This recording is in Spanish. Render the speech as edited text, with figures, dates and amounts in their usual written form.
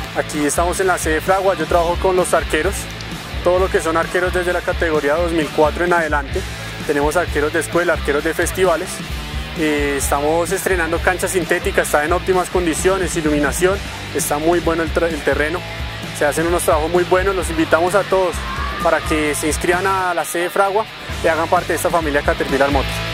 Aquí estamos en la sede Fragua. Yo trabajo con los arqueros, todo lo que son arqueros desde la categoría 2004 en adelante. Tenemos arqueros de escuela, arqueros de festivales. Estamos estrenando cancha sintética, está en óptimas condiciones, iluminación, está muy bueno el terreno. Se hacen unos trabajos muy buenos, los invitamos a todos para que se inscriban a la sede Fragua y hagan parte de esta familia Caterpillar Motos.